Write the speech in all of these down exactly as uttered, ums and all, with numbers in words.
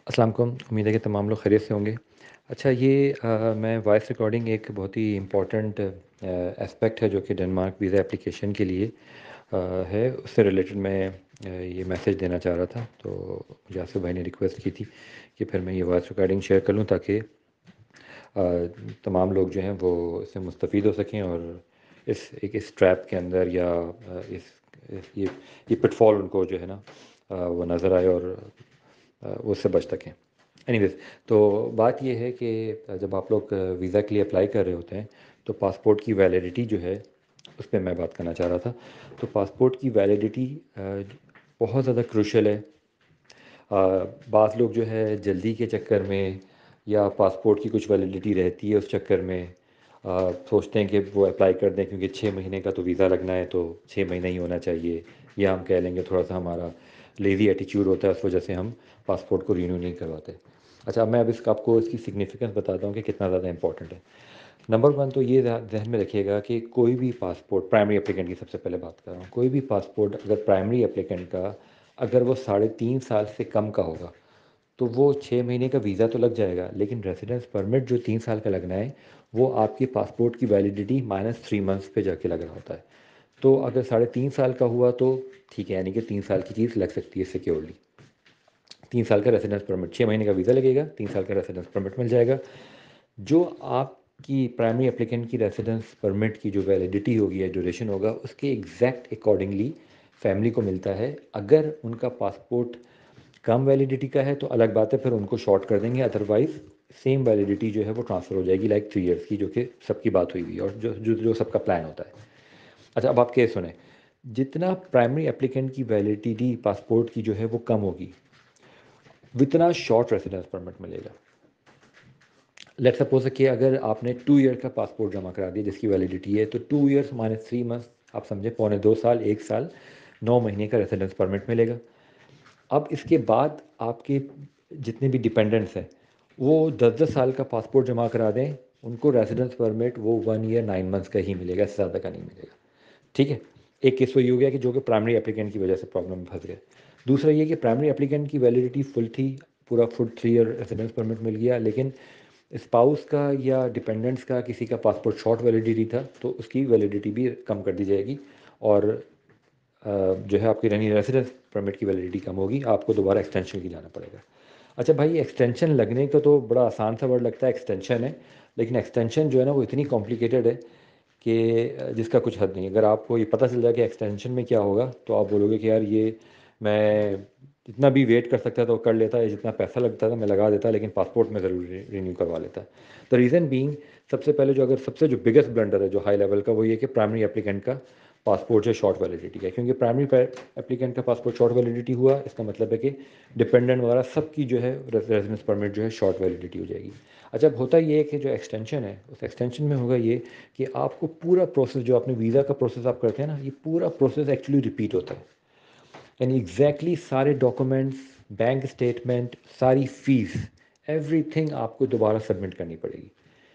अस्सलाम वालेकुम। उम्मीद है कि तमाम लोग खैरियत से होंगे। अच्छा ये अ, मैं वॉइस रिकॉर्डिंग एक बहुत ही इम्पोर्टेंट अ, एस्पेक्ट है जो कि डेनमार्क वीज़ा एप्लीकेशन के लिए अ, है, उससे रिलेटेड मैं अ, ये मैसेज देना चाह रहा था। तो मुझे आसिफ भाई ने रिक्वेस्ट की थी कि फिर मैं ये वॉइस रिकॉर्डिंग शेयर कर लूँ ताकि अ, तमाम लोग जो हैं वो इससे मुस्तफ़ीद हो सकें और इस एक इस ट्रैप के अंदर या अ, इस इस ये ये पिटफॉल उनको जो है ना अ, वो नज़र आए और अ, वो उससे बच सकें। एनीवेज़, तो बात ये है कि जब आप लोग वीज़ा के लिए अप्लाई कर रहे होते हैं, तो पासपोर्ट की वैलिडिटी जो है, उस पे मैं बात करना चाह रहा था। तो पासपोर्ट की वैलिडिटी अ, बहुत ज़्यादा क्रूशियल है। अ, बाज़ लोग जो है जल्दी के चक्कर में या पासपोर्ट की कुछ वैलिडिटी रहती है उस चक्कर में अ, सोचते हैं कि वो अप्लाई कर दें क्योंकि छः महीने का तो वीज़ा लगना है तो छः महीना ही होना चाहिए, या हम कह लेंगे थोड़ा-सा हमारा लेज़ी एटीट्यूड होता है, उस वजह से हम पासपोर्ट को रिन्यू नहीं करवाते। अच्छा, मैं अब इसका आपको इसकी सिग्निफिकेंस बताता हूँ कि कितना ज़्यादा इंपॉर्टेंट है। नंबर वन तो ये ज़ह ज़हन में रखिएगा कि कोई भी पासपोर्ट, प्राइमरी एप्लीकेंट की सबसे पहले बात कर रहा हूँ, कोई भी पासपोर्ट अगर प्राइमरी एप्लीकेंट का अगर वो साढ़े तीन साल से कम का होगा, तो वो छः महीने का वीज़ा तो लग जाएगा, लेकिन रेसिडेंस परमिट जो तीन साल का लगना है, वो आपकी पासपोर्ट की वैलिडिटी माइनस थ्री मंथ्स पे जाके लग रहा होता है। तो अगर साढ़े तीन साल का हुआ तो ठीक है, यानी कि तीन साल की चीज़ लग सकती है सिक्योरली। तीन साल का रेसिडेंस परमिट, छः महीने का वीज़ा लगेगा, तीन साल का रेसिडेंस परमिट मिल जाएगा। जो आपकी प्राइमरी एप्लीकेंट की रेसिडेंस परमिट की जो वैलिडिटी होगी या ड्यूरेशन होगा, उसके एग्जैक्ट अकॉर्डिंगली फैमिली को मिलता है। अगर उनका पासपोर्ट कम वैलिडिटी का है तो अलग बात है, फिर उनको शॉर्ट कर देंगे, अदरवाइज़ सेम वैलिडिटी जो है वो ट्रांसफ़र हो जाएगी लाइक थ्री इयर्स की, जो कि सबकी बात हुई हुई है और जो जो जो सबका प्लान होता है। अच्छा, अब आप केस सुने, जितना प्राइमरी एप्लीकेंट की वैलिडिटी पासपोर्ट की जो है वो कम होगी, उतना शॉर्ट रेसिडेंस परमिट मिलेगा। लेट्स सपोज कि अगर आपने टू ईयर का पासपोर्ट जमा करा दिया जिसकी वैलिडिटी है, तो two years minus three months, आप समझे पौने दो साल, एक साल, नौ महीने का रेसिडेंस परमिट मिलेगा। अब इसके बाद आपके जितने भी डिपेंडेंट्स हैं, वो दस दस साल का पासपोर्ट जमा करा दें, उनको रेसिडेंस परमिट वो वन ईयर नाइन मंथ्स का ही मिलेगा, इससे ज़्यादा का नहीं मिलेगा। ठीक है? एक केस तो ये हो गया कि जो कि प्राइमरी एप्लीकेंट की वजह से प्रॉब्लम में फँस गए। दूसरा ये कि प्राइमरी एप्लीकेंट की वैलिडिटी फुल थी, पूरा full three year residence permit मिल गया, लेकिन स्पाउस का या डिपेंडेंट्स का किसी का पासपोर्ट शॉर्ट वैलिडिटी था, तो उसकी वैलिडिटी भी कम कर दी जाएगी और अ, जो है आपकी रनिंग रेसिडेंस परमिट की वैलिडिटी कम होगी, आपको दोबारा एक्सटेंशन की जाना पड़ेगा। अच्छा भाई, एक्सटेंशन लगने का तो बड़ा आसान सा वर्ड लगता है, एक्सटेंशन है, लेकिन एक्सटेंशन जो है ना वो इतनी कॉम्प्लिकेटेड है कि अ, जिसका कुछ हद नहीं है। अगर आपको ये पता चल जाए कि एक्सटेंशन में क्या होगा, तो आप बोलोगे कि यार ये मैं जितना भी वेट कर सकता था वो कर लेता, या जितना पैसा लगता था मैं लगा देता, लेकिन पासपोर्ट में ज़रूर रिन्यू करवा लेता। द रीज़न बीइंग, सबसे पहले जो अगर सबसे जो बिगेस्ट ब्लंडर है जो हाई लेवल का, वो ये कि प्राइमरी एप्लीकेंट का पासपोर्ट जो शॉर्ट वैलिडिटी का है, क्योंकि प्राइमरी एप्लीकेंट का पासपोर्ट शॉर्ट वैलिडिटी हुआ, इसका मतलब है कि डिपेंडेंट वगैरह सबकी जो है रेजिडेंस परमिट जो है शॉर्ट वैलिडिटी हो जाएगी। अच्छा, अब होता ये है कि जो एक्सटेंशन है, उस एक्सटेंशन में होगा ये कि आपको पूरा प्रोसेस, जो आपने वीज़ा का प्रोसेस आप करते हैं ना, ये पूरा प्रोसेस एक्चुअली रिपीट होता है। यानी एग्जैक्टली सारे डॉक्यूमेंट्स, बैंक स्टेटमेंट, सारी फीस, एवरीथिंग आपको दोबारा सबमिट करनी पड़ेगी।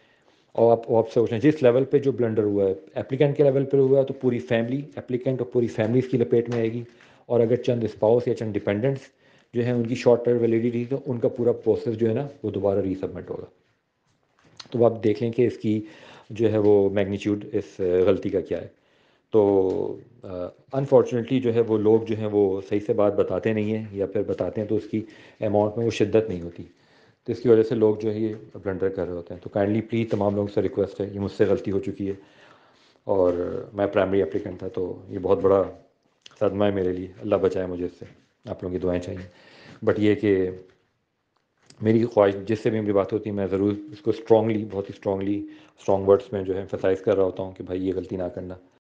और आप आप सोच लें जिस लेवल पे जो ब्लंडर हुआ है, एप्लीकेंट के लेवल पे हुआ है, तो पूरी फैमिली, एप्लीकेंट और पूरी फैमिली इसकी लपेट में आएगी। और अगर चंद स्पाउस या चंद डिपेंडेंट्स जो हैं उनकी शॉर्ट टर्म वैलिडिटी, तो उनका पूरा प्रोसेस जो है ना वो दोबारा रीसबमिट होगा। तो आप देख लें कि इसकी जो है वो मैग्नीट्यूड इस गलती का क्या है। तो अनफॉर्चुनेटली जो है वो लोग जो हैं वो सही से बात बताते नहीं हैं, या फिर बताते हैं तो उसकी अमाउंट में वो शिद्दत नहीं होती, तो इसकी वजह से लोग जो है ये ब्लंडर कर रहे होते हैं। तो काइंडली प्लीज़ तमाम लोगों से रिक्वेस्ट है, ये मुझसे गलती हो चुकी है और मैं प्राइमरी एप्लीकेंट था, तो ये बहुत बड़ा सदमा है मेरे लिए, अल्लाह बचाए मुझे इससे, आप लोगों की दुआएं चाहिए। बट ये कि मेरी ख्वाहिश, जिससे भी मेरी बात होती है, मैं ज़रूर इसको स्ट्रांगली, बहुत ही स्ट्रांगली, स्ट्रॉन्ग वर्ड्स में जो है एम्फसाइज़ कर रहा होता हूँ कि भाई ये गलती ना करना।